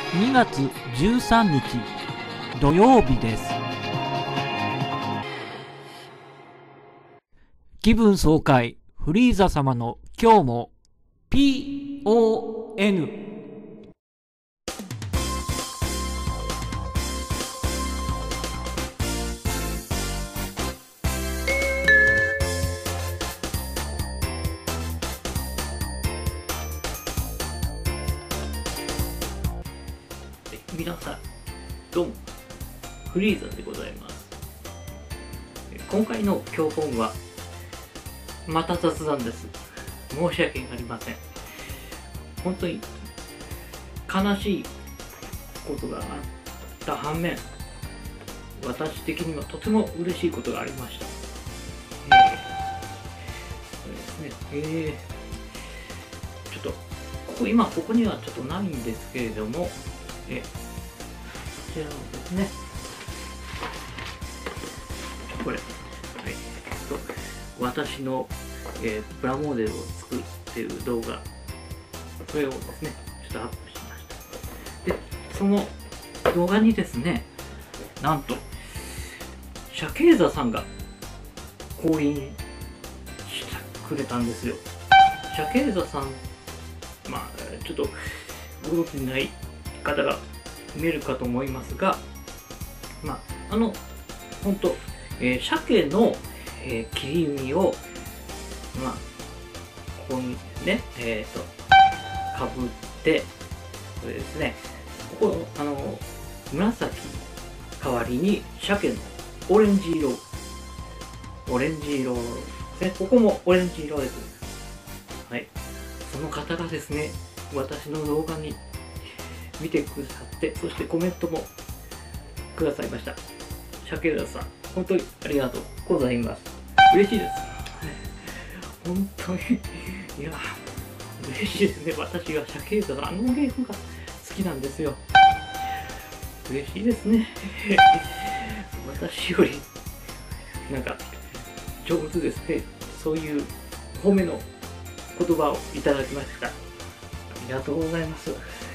2月13日土曜日です。気分爽快フリーザ様の今日も PON。皆さんどうもフリーザでございます。今回の教本はまた雑談です。申し訳ありません。本当に悲しいことがあった反面、私的にはとても嬉しいことがありました。そうですね。ちょっと今ここにはちょっとないんですけれども、こちらのですね、これ、私の、プラモデルを作っている動画、これをですね、ちょっとアップしました。で、その動画にですね、なんと、鮭座さんが降臨してくれたんですよ。鮭座さん、ちょっとご存じない方が見えるかと思いますが、本当、鮭の、切り身を、ここにね、かぶって、これですね、ここ、紫代わりに鮭のオレンジ色ですね、ここもオレンジ色です。はい。その方がですね、私の動画に見てくださって、そしてコメントもくださいました。鮭座さん、本当にありがとうございます。嬉しいです。本当に、いや、嬉しいですね。私が鮭座さん、ゲームが好きなんですよ。嬉しいですね。私より、なんか、上手ですね。そういう褒めの言葉をいただきました。ありがとうございます。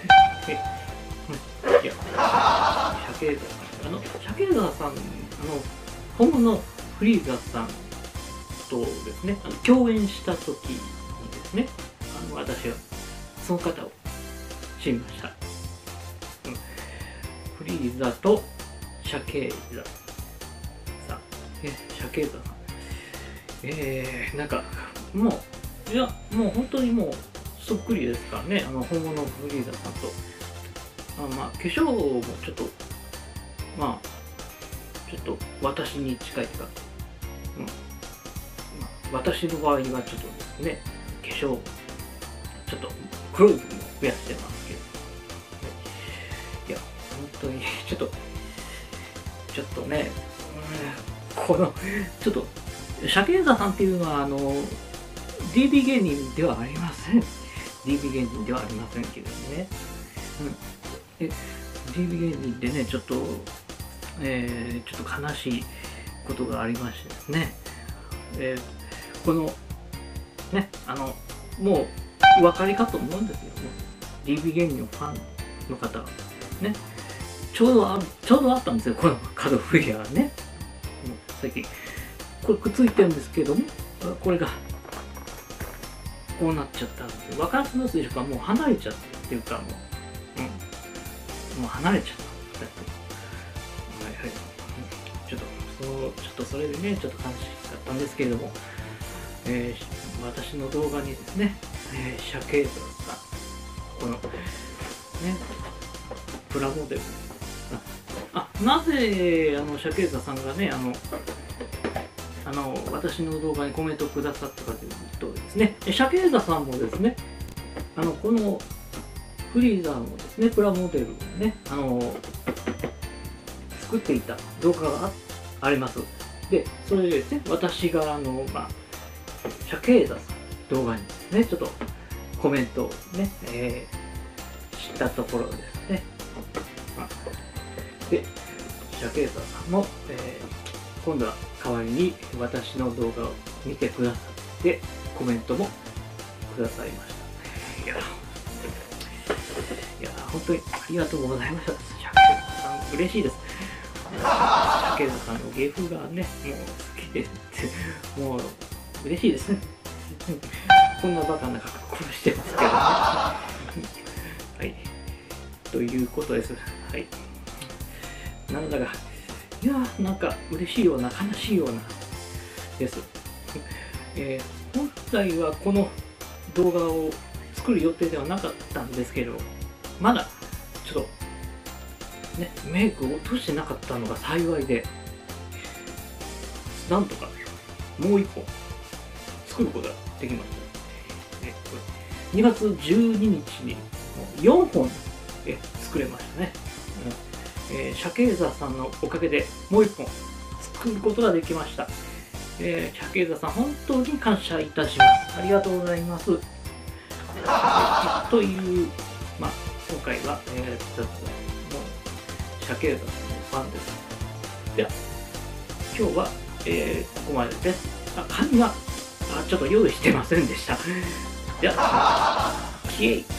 いや、鮭座さん、本物のフリーザさんとですね、共演した時にですね、私はその方を知りました。フリーザと鮭座さん、鮭座さん、なんかもう本当にもうそっくりですからね、本物のフリーザさんと。化粧もちょっと私に近いというか、私の場合はちょっとですね、化粧ちょっと黒い部分を増やしてますけど、いや本当にちょっとね、このちょっと鮭座さんっていうのはDB 芸人ではありません。DB 芸人ではありませんけどね。DB 芸人でね、ちょっと悲しいことがありましてですね、このね、もうお分かりかと思うんですよ。DB 芸人のファンの方はね、ちょうどあったんですよ、このカードフィギュアがね。最近これくっついてるんですけども、これがこうなっちゃったんですよ。分かりますでしょうか。もう離れちゃったっていうか、もう離れちゃった。ちょっとそれでね、ちょっと悲しかったんですけれども、私の動画にですね、鮭座さん、このね、プラモデル、なぜ鮭座さんがね、私の動画にコメントをくださったかというとですね、鮭座さんもですね、このフリーザのですね、プラモデルをね、作っていた動画があります。で、それでですね、私が鮭座さん動画にですね、ちょっとコメントをね、したところですね、で、鮭座さんも、今度は代わりに私の動画を見てくださってコメントもくださいました。いや本当にありがとうございました。シャケーザさん、嬉しいです。シャケーザさんの芸風がね、もう好きですって、もう嬉しいですね。こんなバカな格好してますけどね。はい。ということです。はい。なんだか、いやー、なんか嬉しいような、悲しいようなです。本来はこの動画を作る予定ではなかったんですけど、まだちょっとね、メイクを落としてなかったのが幸いで、なんとかもう一本作ることができました。2月12日に4本作れましたね。シャケーザさんのおかげでもう一本作ることができました。シャケーザさん、本当に感謝いたします。ありがとうございます。という、まあ、今回は、雑談のシャケーザさんのファンです。では、今日は、ここまでです。紙がちょっと用意してませんでした。では、キエイ